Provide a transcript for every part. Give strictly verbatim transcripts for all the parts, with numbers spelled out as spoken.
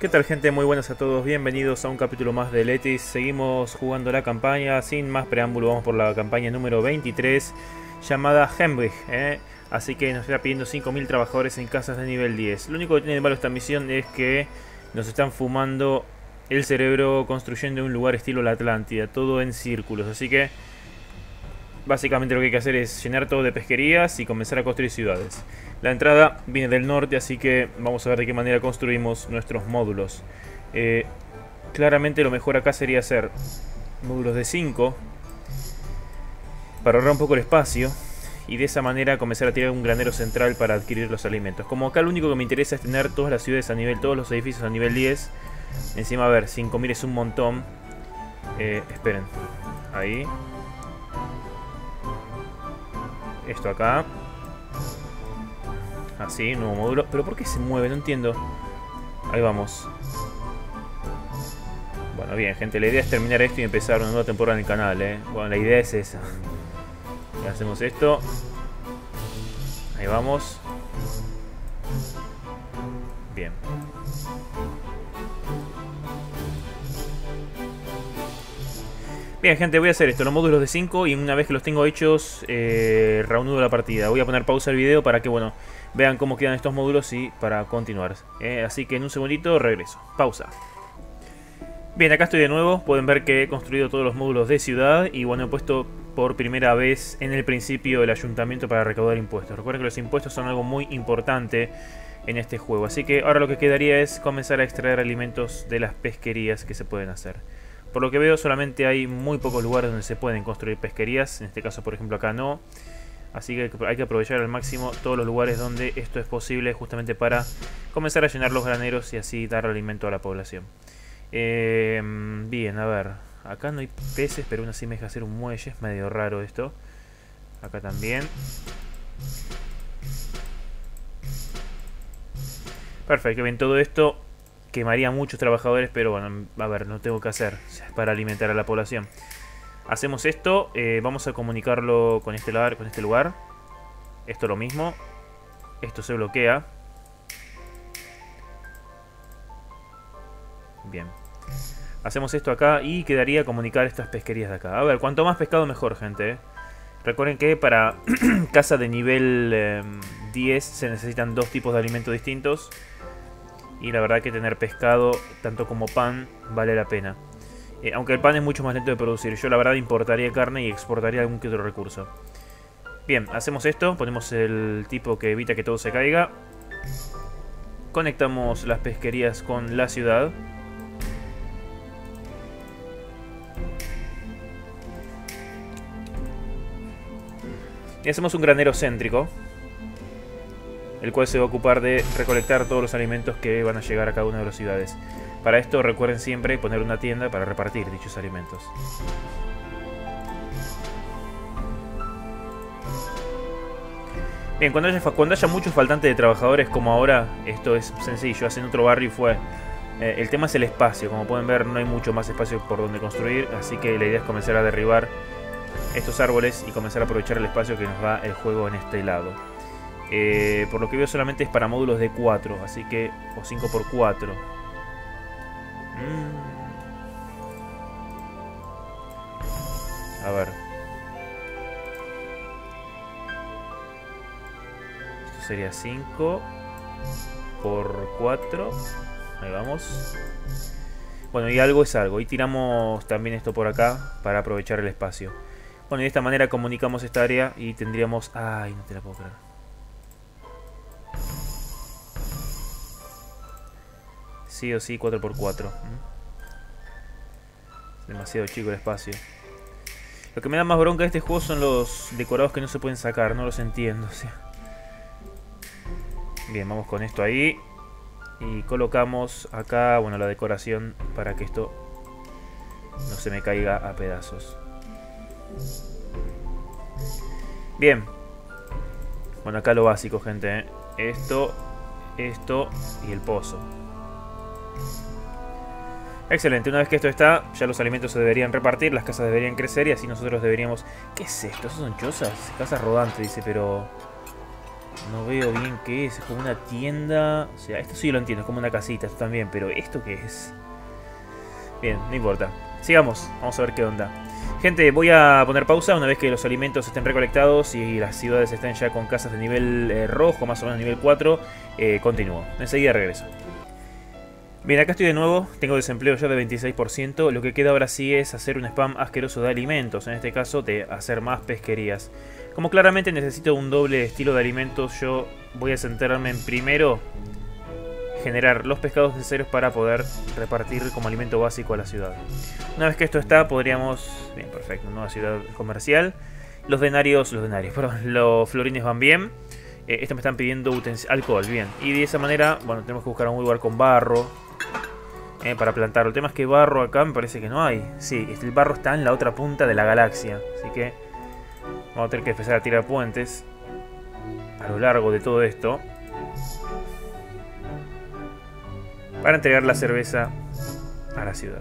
¿Qué tal, gente? Muy buenas a todos, bienvenidos a un capítulo más de Letis. Seguimos jugando la campaña, sin más preámbulo vamos por la campaña número veintitrés, llamada Hemwig, ¿eh? Así que nos está pidiendo cinco mil trabajadores en casas de nivel diez. Lo único que tiene de malo esta misión es que nos están fumando el cerebro construyendo un lugar estilo la Atlántida, todo en círculos, así que básicamente lo que hay que hacer es llenar todo de pesquerías y comenzar a construir ciudades. La entrada viene del norte, así que vamos a ver de qué manera construimos nuestros módulos. Eh, claramente lo mejor acá sería hacer módulos de cinco para ahorrar un poco el espacio y de esa manera comenzar a tirar un granero central para adquirir los alimentos. Como acá lo único que me interesa es tener todas las ciudades a nivel, todos los edificios a nivel diez. Encima, a ver, cinco mil es un montón. Eh, esperen, ahí. Esto acá. Así, nuevo módulo. ¿Pero por qué se mueve? No entiendo. Ahí vamos. Bueno, bien, gente. La idea es terminar esto y empezar una nueva temporada en el canal, ¿eh? Bueno, la idea es esa. Ya hacemos esto. Ahí vamos. Bien. Bien, gente, voy a hacer esto, los módulos de cinco, y una vez que los tengo hechos, eh, reanudo la partida. Voy a poner pausa al video para que, bueno, vean cómo quedan estos módulos y para continuar. Eh, así que en un segundito regreso. Pausa. Bien, acá estoy de nuevo. Pueden ver que he construido todos los módulos de ciudad y, bueno, he puesto por primera vez en el principio el ayuntamiento para recaudar impuestos. Recuerden que los impuestos son algo muy importante en este juego. Así que ahora lo que quedaría es comenzar a extraer alimentos de las pesquerías que se pueden hacer. Por lo que veo, solamente hay muy pocos lugares donde se pueden construir pesquerías. En este caso, por ejemplo, acá no. Así que hay que aprovechar al máximo todos los lugares donde esto es posible, justamente para comenzar a llenar los graneros y así dar alimento a la población. Eh, bien, a ver. Acá no hay peces, pero aún así me deja hacer un muelle. Es medio raro esto. Acá también. Perfecto, bien, todo esto quemaría muchos trabajadores, pero bueno, a ver, no tengo que hacer para alimentar a la población. Hacemos esto, eh, vamos a comunicarlo con este lugar, con este lugar. Esto lo mismo. Esto se bloquea. Bien. Hacemos esto acá y quedaría comunicar estas pesquerías de acá. A ver, cuanto más pescado mejor, gente, ¿eh? Recuerden que para casa de nivel eh, diez se necesitan dos tipos de alimentos distintos. Y la verdad que tener pescado, tanto como pan, vale la pena. Eh, aunque el pan es mucho más lento de producir. Yo la verdad importaría carne y exportaría algún que otro recurso. Bien, hacemos esto. Ponemos el tipo que evita que todo se caiga. Conectamos las pesquerías con la ciudad. Y hacemos un granero céntrico, el cual se va a ocupar de recolectar todos los alimentos que van a llegar a cada una de las ciudades. Para esto recuerden siempre poner una tienda para repartir dichos alimentos. Bien, cuando haya, cuando haya muchos faltantes de trabajadores como ahora, esto es sencillo, hacen otro barrio y fue. Eh, el tema es el espacio, como pueden ver no hay mucho más espacio por donde construir, así que la idea es comenzar a derribar estos árboles y comenzar a aprovechar el espacio que nos da el juego en este lado. Eh, por lo que veo solamente es para módulos de cuatro, así que, o cinco por cuatro. Mm. A ver. Esto sería cinco por cuatro. Ahí vamos. Bueno, y algo es algo. Y tiramos también esto por acá para aprovechar el espacio. Bueno, y de esta manera comunicamos esta área y tendríamos... Ay, no te la puedo creer. Sí o sí, cuatro por cuatro. Es demasiado chico el espacio. Lo que me da más bronca de este juego son los decorados que no se pueden sacar. No los entiendo, o sea. Bien, vamos con esto ahí. Y colocamos acá, bueno, la decoración para que esto no se me caiga a pedazos. Bien. Bueno, acá lo básico, gente, ¿eh? Esto, esto y el pozo. Excelente, una vez que esto está, ya los alimentos se deberían repartir, las casas deberían crecer y así nosotros deberíamos... ¿Qué es esto? ¿Esas son chozas? Casas rodantes, dice, pero... No veo bien qué es. Es como una tienda. O sea, esto sí lo entiendo. Es como una casita. Esto también. Pero ¿esto qué es? Bien, no importa. Sigamos. Vamos a ver qué onda. Gente, voy a poner pausa una vez que los alimentos estén recolectados y las ciudades estén ya con casas de nivel eh, rojo, más o menos nivel cuatro. Eh, continúo. Enseguida regreso. Bien, acá estoy de nuevo. Tengo desempleo ya de veintiséis por ciento. Lo que queda ahora sí es hacer un spam asqueroso de alimentos. En este caso, de hacer más pesquerías. Como claramente necesito un doble estilo de alimentos, yo voy a centrarme en primero generar los pescados necesarios para poder repartir como alimento básico a la ciudad. Una vez que esto está, podríamos... Bien, perfecto, nueva ciudad comercial. Los denarios, los denarios, perdón, los florines van bien. Eh, esto me están pidiendo alcohol, bien. Y de esa manera, bueno, tenemos que buscar un lugar con barro eh, para plantarlo. El tema es que barro acá me parece que no hay. Sí, el barro está en la otra punta de la galaxia, así que vamos a tener que empezar a tirar puentes a lo largo de todo esto para entregar la cerveza a la ciudad.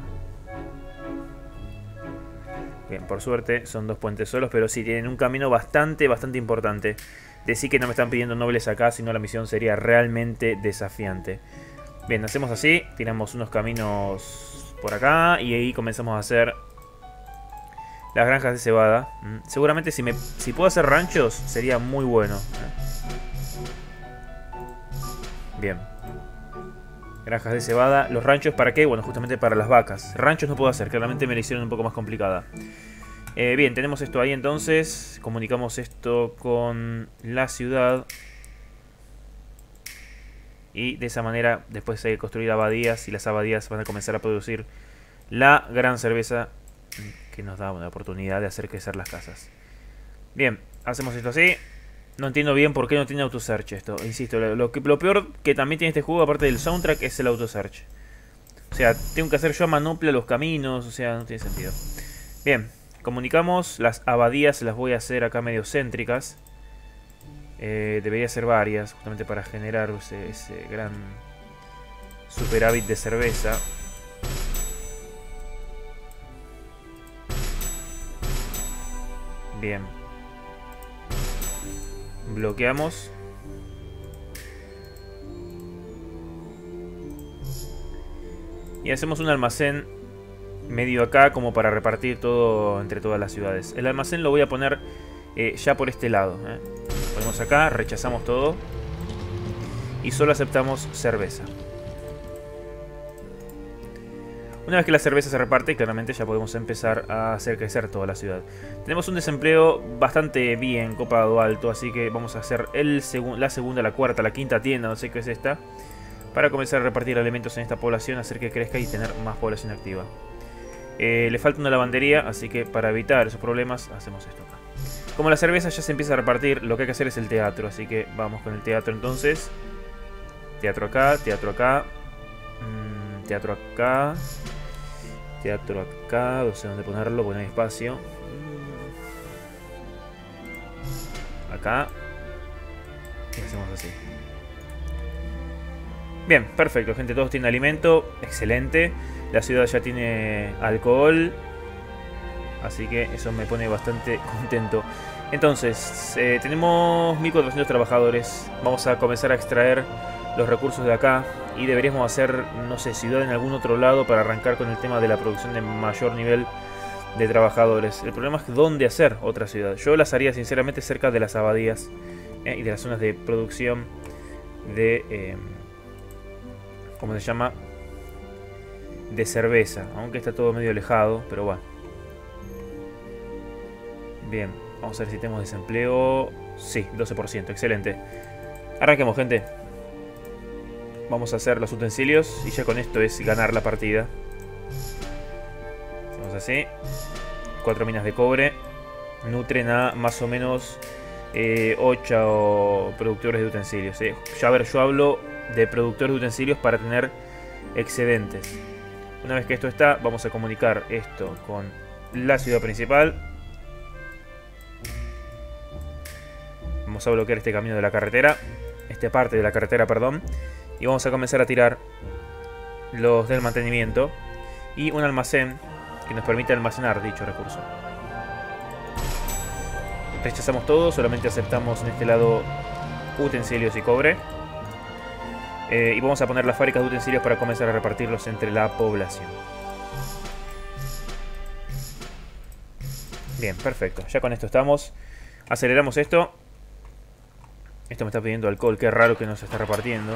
Bien, por suerte son dos puentes solos, pero sí tienen un camino bastante, bastante importante. Decir que no me están pidiendo nobles acá, sino la misión sería realmente desafiante. Bien, hacemos así, tiramos unos caminos por acá y ahí comenzamos a hacer las granjas de cebada. Seguramente si, me, si puedo hacer ranchos sería muy bueno. Bien. Granjas de cebada. ¿Los ranchos para qué? Bueno, justamente para las vacas. Ranchos no puedo hacer, claramente me la hicieron un poco más complicada. Eh, bien, tenemos esto ahí entonces. Comunicamos esto con la ciudad. Y de esa manera después hay que construir abadías. Y las abadías van a comenzar a producir la gran cerveza que nos da una oportunidad de hacer crecer las casas. Bien, hacemos esto así. No entiendo bien por qué no tiene autosearch esto. Insisto, lo, lo, que, lo peor que también tiene este juego, aparte del soundtrack, es el autosearch. O sea, tengo que hacer yo a manopla los caminos. O sea, no tiene sentido. Bien, comunicamos. Las abadías las voy a hacer acá medio céntricas. Eh, debería ser varias, justamente para generar ese, ese gran superávit de cerveza. Bien. Bloqueamos. Y hacemos un almacén medio acá como para repartir todo entre todas las ciudades. El almacén lo voy a poner eh, ya por este lado. ¿eh? Ponemos acá, rechazamos todo. Y solo aceptamos cerveza. Una vez que la cerveza se reparte, claramente ya podemos empezar a hacer crecer toda la ciudad. Tenemos un desempleo bastante bien copado, alto, así que vamos a hacer el segu la segunda, la cuarta, la quinta tienda, no sé qué es esta, para comenzar a repartir alimentos en esta población, hacer que crezca y tener más población activa. Eh, le falta una lavandería, así que para evitar esos problemas hacemos esto acá. Como la cerveza ya se empieza a repartir, lo que hay que hacer es el teatro, así que vamos con el teatro entonces. Teatro acá, teatro acá, mmm, teatro acá, teatro acá, no sé dónde ponerlo porque no hay espacio. Acá. Y hacemos así. Bien, perfecto, gente, todos tienen alimento, excelente. La ciudad ya tiene alcohol, así que eso me pone bastante contento. Entonces, eh, tenemos mil cuatrocientos trabajadores. Vamos a comenzar a extraer los recursos de acá. Y deberíamos hacer, no sé, ciudad en algún otro lado para arrancar con el tema de la producción de mayor nivel de trabajadores. El problema es dónde hacer otra ciudad. Yo las haría sinceramente cerca de las abadías eh, y de las zonas de producción de... Eh, ¿Cómo se llama? De cerveza. Aunque está todo medio alejado, pero bueno. Bien, vamos a ver si tenemos desempleo. Sí, doce por ciento, excelente. Arranquemos, gente. Vamos a hacer los utensilios y ya con esto es ganar la partida. Hacemos así. Cuatro minas de cobre. Nutren a más o menos eh, ocho productores de utensilios. ¿eh? Ya a ver, yo hablo de productores de utensilios para tener excedentes. Una vez que esto está, vamos a comunicar esto con la ciudad principal. Vamos a bloquear este camino de la carretera. Esta parte de la carretera, perdón. Y vamos a comenzar a tirar los del mantenimiento y un almacén que nos permite almacenar dicho recurso. Rechazamos todo, solamente aceptamos en este lado utensilios y cobre. Eh, y vamos a poner las fábricas de utensilios para comenzar a repartirlos entre la población. Bien, perfecto. Ya con esto estamos. Aceleramos esto. Esto me está pidiendo alcohol. Qué raro que no se está repartiendo.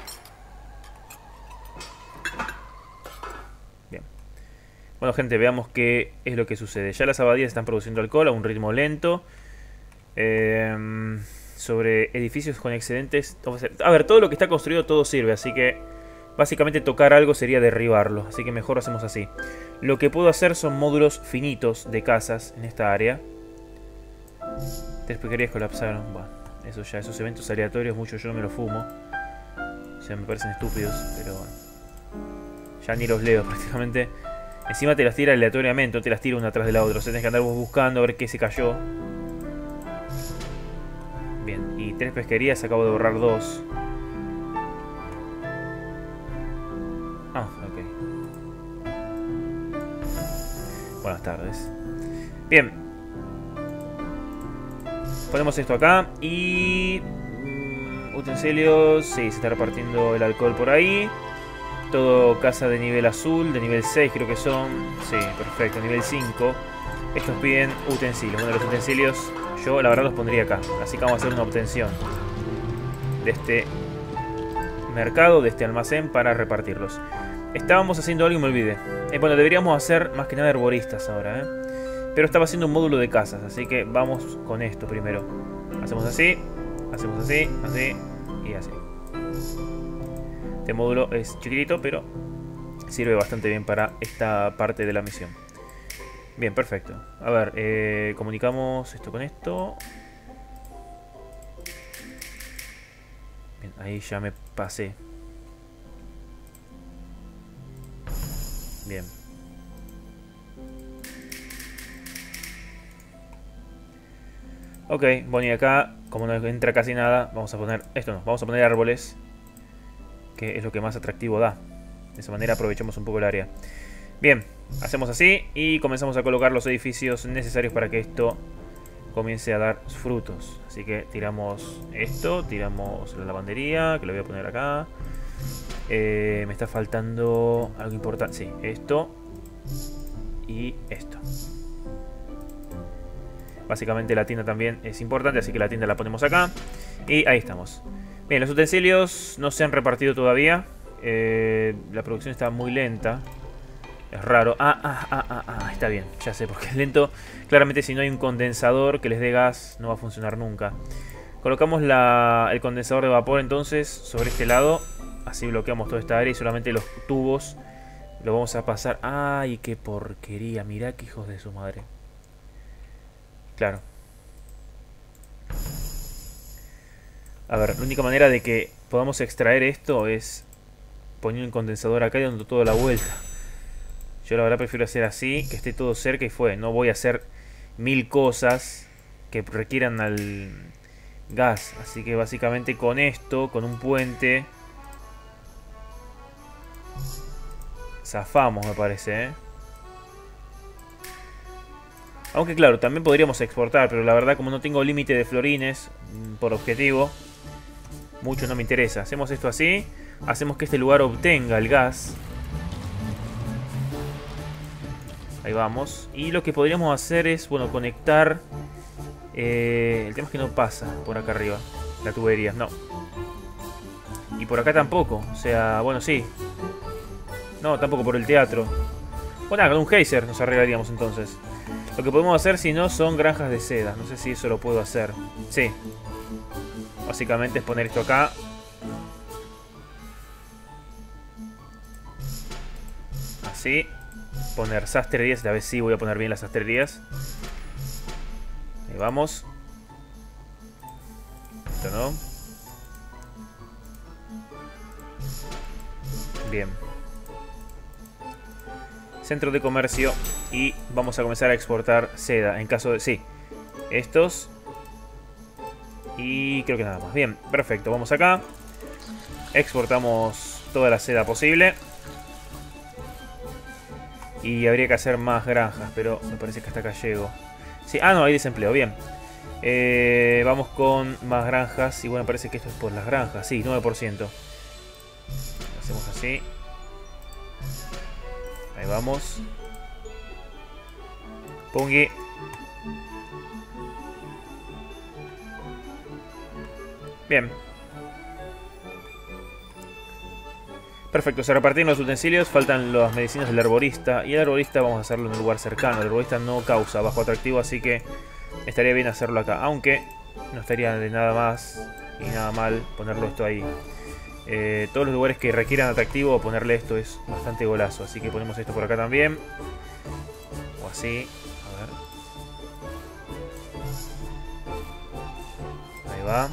Bien. Bueno, gente, veamos qué es lo que sucede. Ya las abadías están produciendo alcohol a un ritmo lento. Eh, sobre edificios con excedentes. A ver, todo lo que está construido, todo sirve. Así que básicamente tocar algo sería derribarlo. Así que mejor hacemos así. Lo que puedo hacer son módulos finitos de casas en esta área. Tres pesquerías colapsaron. Bueno, eso ya, esos eventos aleatorios, muchos yo no me los fumo. O sea, me parecen estúpidos, pero bueno. Ya ni los leo prácticamente. Encima te las tira aleatoriamente, no te las tira una atrás de la otra. O sea, tenés que andar buscando a ver qué se cayó. Bien, y tres pesquerías, acabo de borrar dos. Ah, ok. Buenas tardes. Bien. Ponemos esto acá y... utensilios, sí, se está repartiendo el alcohol por ahí. Todo casa de nivel azul, de nivel seis creo que son. Sí, perfecto, nivel cinco. Estos piden utensilios. Bueno, los utensilios yo la verdad los pondría acá. Así que vamos a hacer una obtención de este mercado, de este almacén para repartirlos. Estábamos haciendo algo y me olvidé. Eh, bueno, deberíamos hacer más que nada herboristas ahora, ¿eh? Pero estaba haciendo un módulo de casas, así que vamos con esto primero. Hacemos así, hacemos así, así y así. Este módulo es chiquitito, pero sirve bastante bien para esta parte de la misión. Bien, perfecto. A ver, eh, comunicamos esto con esto. Bien, ahí ya me pasé. Bien. Ok, bueno, y acá, como no entra casi nada, vamos a poner... Esto no, vamos a poner árboles, que es lo que más atractivo da. De esa manera aprovechamos un poco el área. Bien, hacemos así y comenzamos a colocar los edificios necesarios para que esto comience a dar frutos. Así que tiramos esto, tiramos la lavandería, que lo voy a poner acá. Eh, me está faltando algo importante. Sí, esto y esto. Básicamente la tienda también es importante, así que la tienda la ponemos acá. Y ahí estamos. Bien, los utensilios no se han repartido todavía. Eh, la producción está muy lenta. Es raro. Ah, ah, ah, ah, ah, está bien. Ya sé por qué es lento. Claramente si no hay un condensador que les dé gas, no va a funcionar nunca. Colocamos la, el condensador de vapor entonces sobre este lado. Así bloqueamos toda esta área y solamente los tubos lo vamos a pasar. ¡Ay, qué porquería! Mirá que hijos de su madre. Claro. A ver, la única manera de que podamos extraer esto es poniendo un condensador acá y dando toda la vuelta. Yo la verdad prefiero hacer así, que esté todo cerca y fue. No voy a hacer mil cosas que requieran al gas. Así que básicamente con esto, con un puente, zafamos, me parece, ¿eh? Aunque claro, también podríamos exportar, pero la verdad como no tengo límite de florines por objetivo, mucho no me interesa. Hacemos esto así, hacemos que este lugar obtenga el gas. Ahí vamos. Y lo que podríamos hacer es, bueno, conectar... Eh, el tema es que no pasa por acá arriba la tubería, no. Y por acá tampoco, o sea, bueno, sí. No, tampoco por el teatro. Bueno, con un geyser nos arreglaríamos entonces. Lo que podemos hacer si no son granjas de seda. No sé si eso lo puedo hacer. Sí. Básicamente es poner esto acá. Así. Poner sastrerías. Esta vez sí voy a poner bien las sastrerías. Ahí vamos. Esto no. Bien. Centro de comercio. Y vamos a comenzar a exportar seda. En caso de... Sí. Estos. Y creo que nada más. Bien, perfecto. Vamos acá. Exportamos toda la seda posible. Y habría que hacer más granjas. Pero me parece que hasta acá llego. Sí. Ah, no, hay desempleo. Bien. Eh, vamos con más granjas. Y bueno, parece que esto es por las granjas. Sí, nueve por ciento. Hacemos así. Ahí vamos. Pungi. Bien. Perfecto, se repartieron los utensilios, faltan las medicinas del herborista. Y el herborista vamos a hacerlo en un lugar cercano. El herborista no causa bajo atractivo, así que estaría bien hacerlo acá. Aunque no estaría de nada más y nada mal ponerlo esto ahí. Eh, todos los lugares que requieran atractivo, ponerle esto es bastante golazo. Así que ponemos esto por acá también. O así. A ver. Ahí va.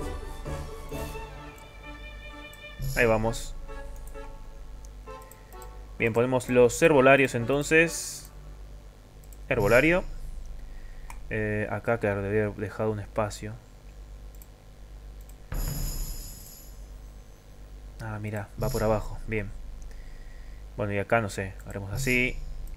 Ahí vamos. Bien, ponemos los herbolarios entonces. Herbolario. Eh, acá, claro, debía haber dejado un espacio. Ah, mira, va por abajo. Bien. Bueno, y acá, no sé, haremos así.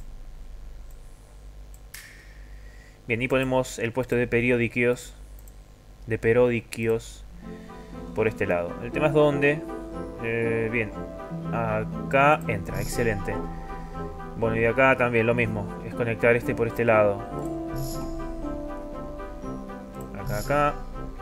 Bien, y ponemos el puesto de periódicos. De periódicos. Por este lado. El tema es dónde. Eh, bien. Acá entra, excelente. Bueno, y de acá también lo mismo. Es conectar este por este lado. Acá, acá.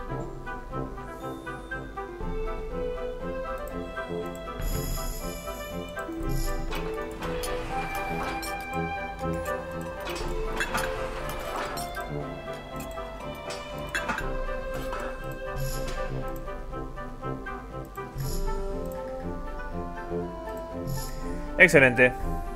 Excelente.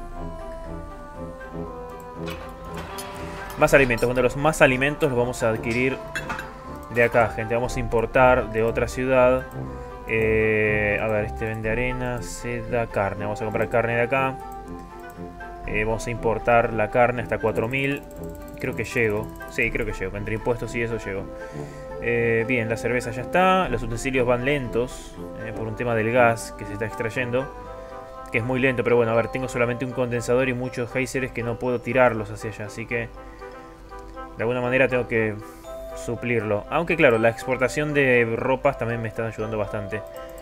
Más alimentos. Bueno, los más alimentos los vamos a adquirir de acá, gente. Vamos a importar de otra ciudad. Eh, a ver, este vende arena, seda, carne. Vamos a comprar carne de acá. Eh, vamos a importar la carne hasta cuatro mil. Creo que llego. Sí, creo que llego. Entre impuestos y eso llego. Eh, bien, la cerveza ya está. Los utensilios van lentos. Eh, por un tema del gas que se está extrayendo. Que es muy lento, pero bueno, a ver, tengo solamente un condensador y muchos geysers que no puedo tirarlos hacia allá, así que de alguna manera tengo que suplirlo. Aunque claro, la exportación de ropas también me están ayudando bastante.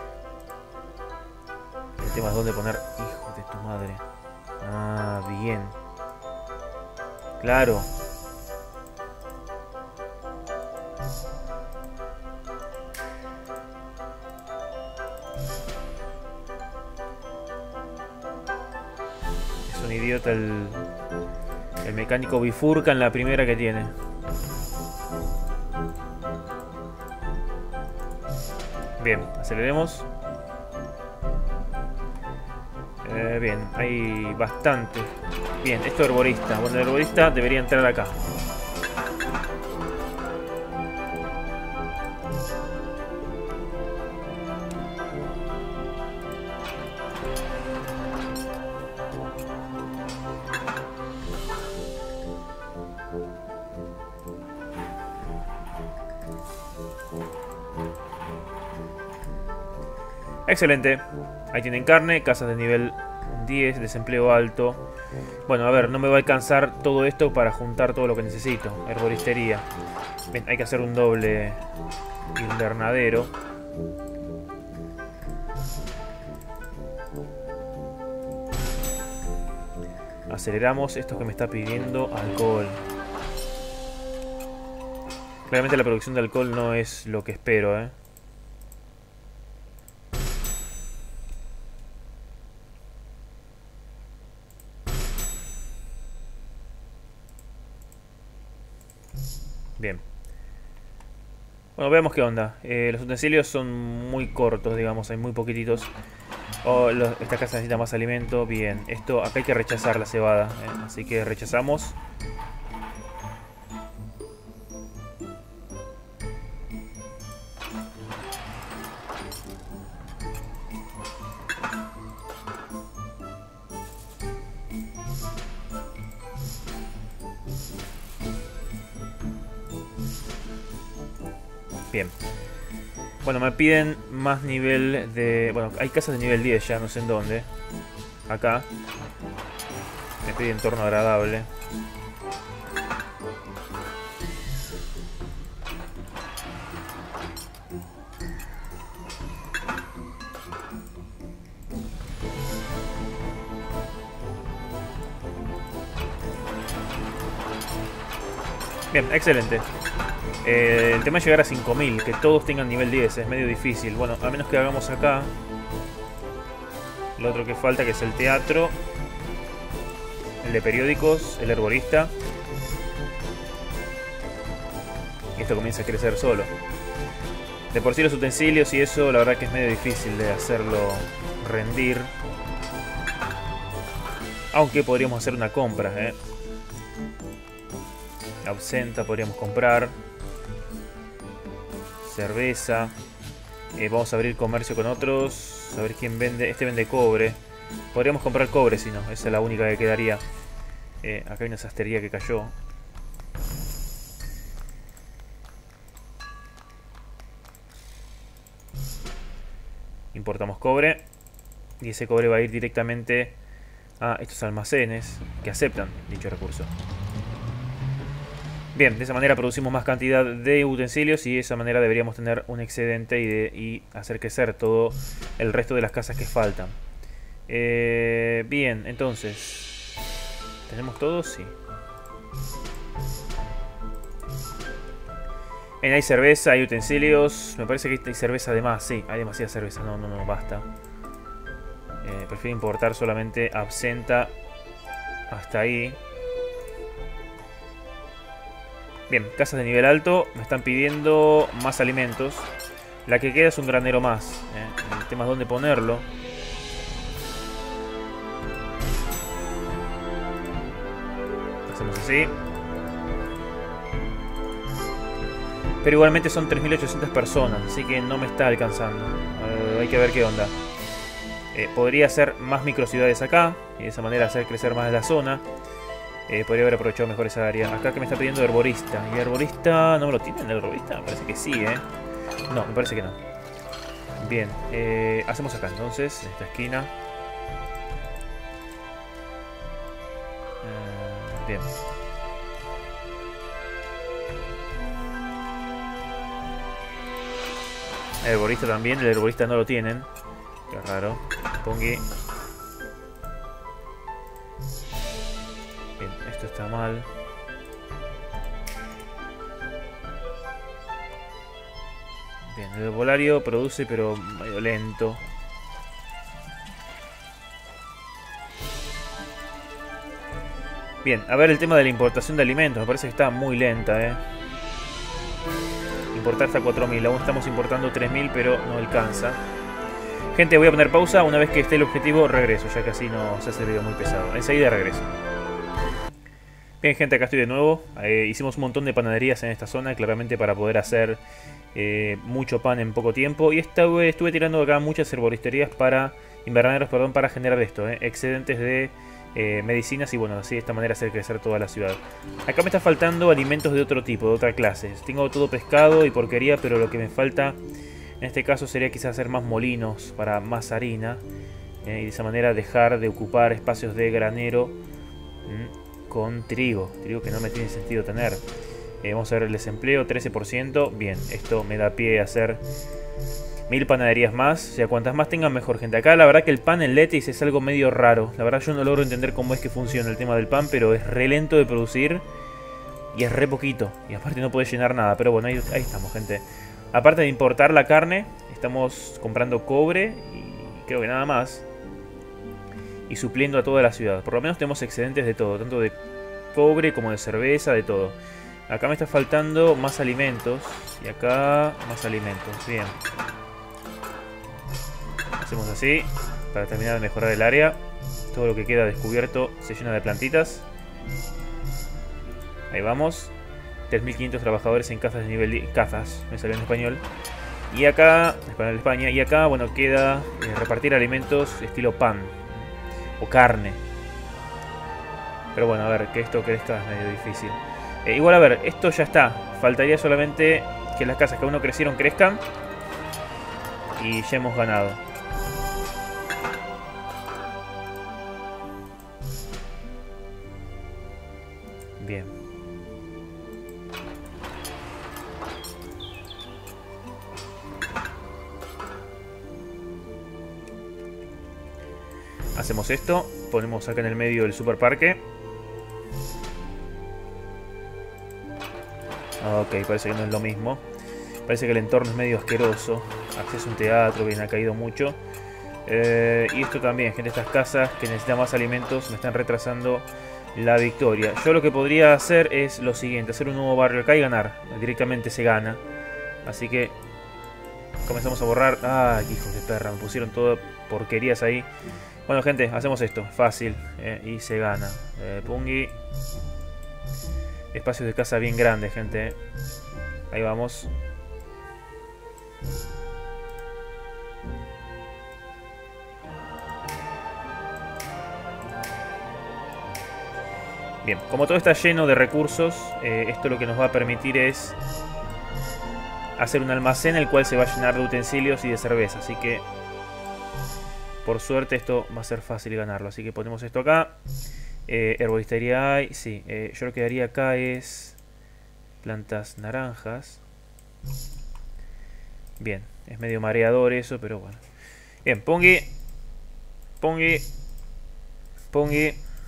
El tema es dónde poner... Hijo de tu madre. Ah, bien. Claro. Un idiota el, el mecánico bifurca en la primera que tiene. Bien, aceleremos. Eh, bien, hay bastante. Bien, esto es herborista. Bueno, el herborista debería entrar acá. Excelente. Ahí tienen carne, casas de nivel diez, desempleo alto. Bueno, a ver, no me va a alcanzar todo esto para juntar todo lo que necesito. Herboristería. Bien, hay que hacer un doble invernadero. Aceleramos esto que me está pidiendo alcohol. Claramente la producción de alcohol no es lo que espero, ¿eh? Bien. Bueno, veamos qué onda. Eh, los utensilios son muy cortos, digamos, hay muy poquititos. Oh, los, esta casa necesita más alimento. Bien, esto acá hay que rechazar la cebada, ¿eh? Así que rechazamos. Bien. Bueno, me piden más nivel de... Bueno, hay casas de nivel diez ya, no sé en dónde. Acá. Me pide entorno agradable. Bien, excelente. Eh, el tema es llegar a cinco mil, que todos tengan nivel diez, es medio difícil. Bueno, a menos que hagamos acá lo otro que falta, que es el teatro, el de periódicos, el herborista. Y esto comienza a crecer solo. De por sí los utensilios y eso, la verdad que es medio difícil de hacerlo rendir. Aunque podríamos hacer una compra, ¿eh? Absenta podríamos comprar. Cerveza. Eh, vamos a abrir comercio con otros. A ver quién vende. Este vende cobre. Podríamos comprar cobre si no. Esa es la única que quedaría. Eh, acá hay una sastrería que cayó. Importamos cobre. Y ese cobre va a ir directamente a estos almacenes que aceptan dicho recurso. Bien, de esa manera producimos más cantidad de utensilios y de esa manera deberíamos tener un excedente y, de, y hacer crecer todo el resto de las casas que faltan. Eh, bien, entonces... ¿tenemos todo? Sí. Bien, hay cerveza, hay utensilios. Me parece que hay cerveza de más. Sí, hay demasiada cerveza. No, no, no, basta. Eh, prefiero importar solamente absenta hasta ahí. Bien, casas de nivel alto. Me están pidiendo más alimentos. La que queda es un granero más. ¿eh? El tema es dónde ponerlo. Hacemos así. Pero igualmente son tres mil ochocientas personas. Así que no me está alcanzando. Eh, hay que ver qué onda. Eh, podría hacer más microciudades acá. Y de esa manera hacer crecer más la zona. Eh, podría haber aprovechado mejor esa área. Acá que me está pidiendo herborista. ¿Y herborista no me lo tienen? ¿El herborista? Me parece que sí, ¿eh? No, me parece que no. Bien, eh, hacemos acá entonces, en esta esquina. Eh, bien. El herborista también, el herborista no lo tienen. Qué raro. Pongi. Bien, esto está mal. Bien, el herbolario produce pero medio lento. Bien, a ver el tema de la importación de alimentos. Me parece que está muy lenta, eh. Importar hasta cuatro mil. Aún estamos importando tres mil, pero no alcanza. Gente, voy a poner pausa. Una vez que esté el objetivo, regreso. Ya que así no se hace el video muy pesado. Enseguida regreso. Bien, gente, acá estoy de nuevo. Eh, hicimos un montón de panaderías en esta zona, claramente para poder hacer eh, mucho pan en poco tiempo. Y estuve, estuve tirando acá muchas herboristerías para... invernaderos, perdón, para generar esto. Eh, excedentes de eh, medicinas y bueno, así de esta manera hacer crecer toda la ciudad. Acá me está faltando alimentos de otro tipo, de otra clase. Tengo todo pescado y porquería, pero lo que me falta en este caso sería quizás hacer más molinos para más harina. Eh, y de esa manera dejar de ocupar espacios de granero. ¿Mm? Con trigo, trigo que no me tiene sentido tener. Eh, vamos a ver el desempleo, trece por ciento. Bien, esto me da pie a hacer mil panaderías más. O sea, cuantas más tengan mejor, gente. Acá la verdad que el pan en Letis es algo medio raro. La verdad yo no logro entender cómo es que funciona el tema del pan, pero es re lento de producir y es re poquito. Y aparte no puede llenar nada, pero bueno, ahí, ahí estamos, gente. Aparte de importar la carne, estamos comprando cobre y creo que nada más. Y supliendo a toda la ciudad. Por lo menos tenemos excedentes de todo. Tanto de cobre como de cerveza, de todo. Acá me está faltando más alimentos. Y acá más alimentos. Bien. Hacemos así. Para terminar de mejorar el área. Todo lo que queda descubierto se llena de plantitas. Ahí vamos. tres mil quinientos trabajadores en casas de nivel diez. Casas, me salió en español. Y acá, español de España. Y acá, bueno, queda eh, repartir alimentos estilo pan. O carne. Pero bueno, a ver, que esto crezca es medio difícil. Eh, igual, a ver, esto ya está. Faltaría solamente que las casas que aún no crecieron crezcan. Y ya hemos ganado. Bien. Hacemos esto, ponemos acá en el medio el super parque. Ok, parece que no es lo mismo. Parece que el entorno es medio asqueroso. Acceso a un teatro, bien, ha caído mucho. Eh, y esto también, gente, estas casas que necesitan más alimentos me están retrasando la victoria. Yo lo que podría hacer es lo siguiente, hacer un nuevo barrio acá y ganar. Directamente se gana. Así que comenzamos a borrar. Ah, hijos de perra, me pusieron todo porquerías ahí. Bueno, gente, hacemos esto, fácil, eh, y se gana. eh, Pungi. Espacios de casa bien grandes, gente. eh. Ahí vamos. Bien, como todo está lleno de recursos, eh, esto lo que nos va a permitir es hacer un almacén el cual se va a llenar de utensilios y de cerveza. Así que, por suerte, esto va a ser fácil ganarlo. Así que ponemos esto acá. Eh, herboristería hay. Sí, eh, yo lo que haría acá es plantas naranjas. Bien, es medio mareador eso, pero bueno. Bien, Pungi. Pungi. Pungi.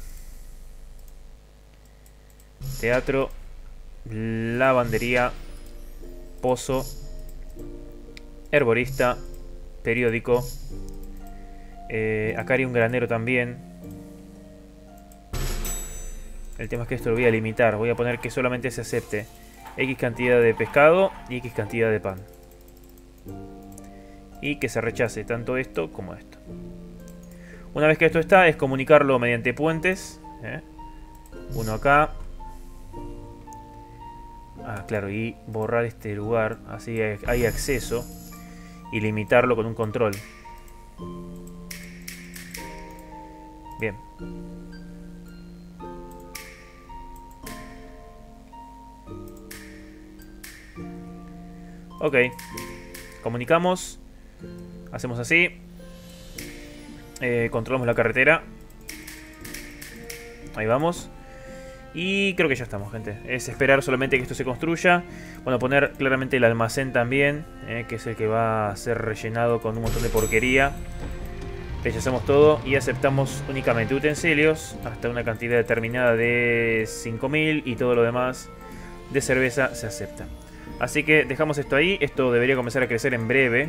Teatro, lavandería, pozo, herborista, periódico. Eh, acá hay un granero también. El tema es que esto lo voy a limitar. Voy a poner que solamente se acepte X cantidad de pescado y X cantidad de pan. Y que se rechace tanto esto como esto. Una vez que esto está, es comunicarlo mediante puentes. ¿eh? Uno acá. Ah, claro, y borrar este lugar, así hay acceso, y limitarlo con un control. Bien. Ok. Comunicamos. Hacemos así. Eh, controlamos la carretera. Ahí vamos. Y creo que ya estamos, gente. Es esperar solamente que esto se construya. Bueno, poner claramente el almacén también, eh, que es el que va a ser rellenado con un montón de porquería. Rechazamos todo y aceptamos únicamente utensilios hasta una cantidad determinada de cinco mil, y todo lo demás de cerveza se acepta. Así que dejamos esto ahí. Esto debería comenzar a crecer en breve.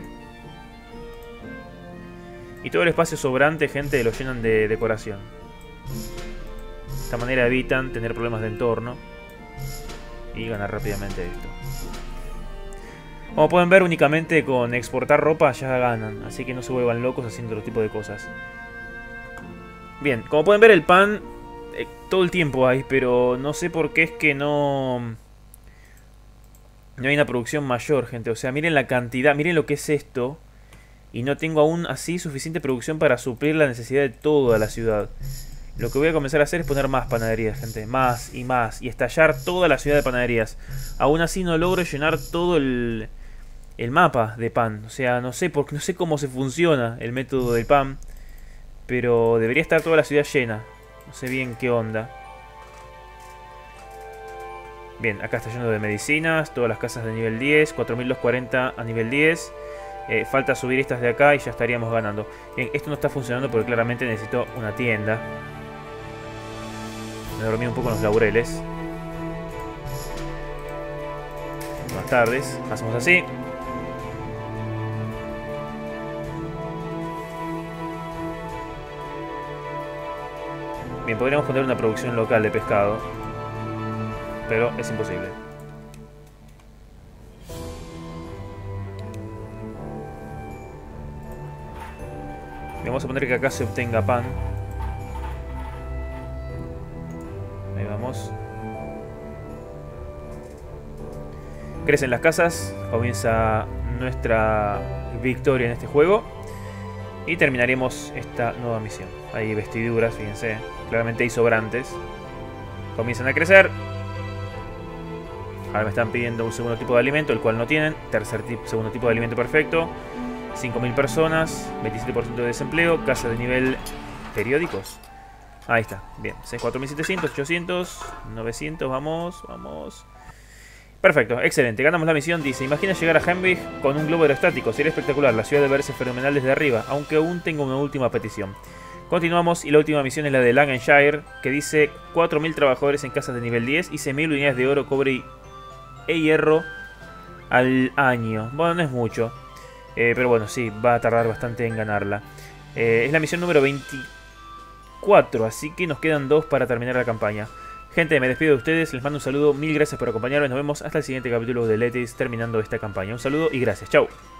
Y todo el espacio sobrante, gente, lo llenan de decoración. De esta manera evitan tener problemas de entorno y ganar rápidamente esto. Como pueden ver, únicamente con exportar ropa ya ganan, así que no se vuelvan locos haciendo otro tipo de cosas. Bien, como pueden ver, el pan eh, todo el tiempo hay, pero no sé por qué es que no no hay una producción mayor, gente. O sea, miren la cantidad, miren lo que es esto, y no tengo aún así suficiente producción para suplir la necesidad de toda la ciudad. Lo que voy a comenzar a hacer es poner más panaderías, gente. Más y más. Y estallar toda la ciudad de panaderías. Aún así no logro llenar todo el, el mapa de pan. O sea, no sé, porque no sé cómo se funciona el método del pan. Pero debería estar toda la ciudad llena. No sé bien qué onda. Bien, acá está lleno de medicinas. Todas las casas de nivel diez. cuatro mil doscientos cuarenta a nivel diez. Eh, falta subir estas de acá y ya estaríamos ganando. Bien, esto no está funcionando porque claramente necesito una tienda. Me dormí un poco en los laureles. Buenas tardes. Hacemos así. Bien, podríamos poner una producción local de pescado, pero es imposible. Bien, vamos a poner que acá se obtenga pan. Ahí vamos. Crecen las casas. Comienza nuestra victoria en este juego. Y terminaremos esta nueva misión. Hay vestiduras, fíjense. Claramente hay sobrantes. Comienzan a crecer. Ahora me están pidiendo un segundo tipo de alimento, el cual no tienen. Tercer tipo, segundo tipo de alimento perfecto. cinco mil personas. veintisiete por ciento de desempleo. Casa de nivel periódicos. Ahí está. Bien. cuatro mil setecientos, ochocientos, novecientos. Vamos, vamos. Perfecto, excelente. Ganamos la misión. Dice: imagina llegar a Hemwig con un globo aerostático. Sería espectacular. La ciudad debe verse fenomenal desde arriba. Aunque aún tengo una última petición. Continuamos y la última misión es la de Langenshire, que dice cuatro mil trabajadores en casas de nivel diez y seis mil unidades de oro, cobre y... e hierro al año. Bueno, no es mucho. Eh, pero bueno, sí, va a tardar bastante en ganarla. Eh, es la misión número veinticuatro, así que nos quedan dos para terminar la campaña. Gente, me despido de ustedes, les mando un saludo, mil gracias por acompañarme. Nos vemos hasta el siguiente capítulo de Letis terminando esta campaña. Un saludo y gracias, chau.